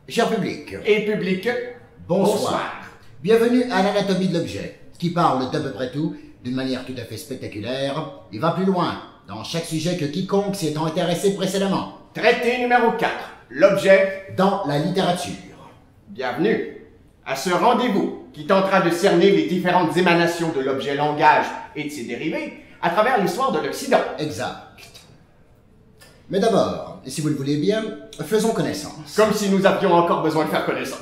Cher public, Et public, bonsoir. Bienvenue à l'anatomie de l'objet, qui parle d'à peu près tout, d'une manière tout à fait spectaculaire, et va plus loin, dans chaque sujet que quiconque s'y étant intéressé précédemment. Traité numéro 4. L'objet. Dans la littérature. Bienvenue à ce rendez-vous qui tentera de cerner les différentes émanations de l'objet langage et de ses dérivés à travers l'histoire de l'Occident. Exact. Mais d'abord, si vous le voulez bien, faisons connaissance. Comme si nous avions encore besoin de faire connaissance.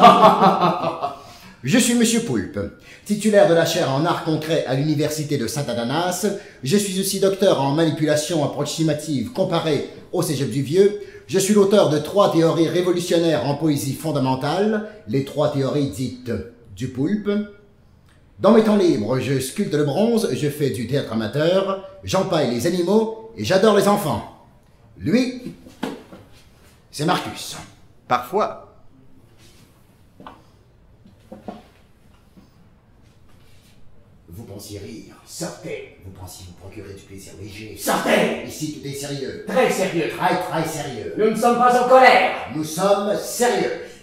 Je suis Monsieur Poulpe, titulaire de la chaire en art concret à l'université de Saint-Adanas. Je suis aussi docteur en manipulation approximative comparée au Cégep du Vieux. Je suis l'auteur de 3 théories révolutionnaires en poésie fondamentale, les 3 théories dites du Poulpe. Dans mes temps libres, je sculpte le bronze, je fais du théâtre amateur, j'empaille les animaux et j'adore les enfants. Lui, c'est Marcus. Parfois. Vous pensiez rire. Sortez. Vous pensiez vous procurer du plaisir léger. Sortez. Ici, tout est sérieux. Très sérieux. Très, très sérieux. Nous ne sommes pas en colère. Nous sommes sérieux.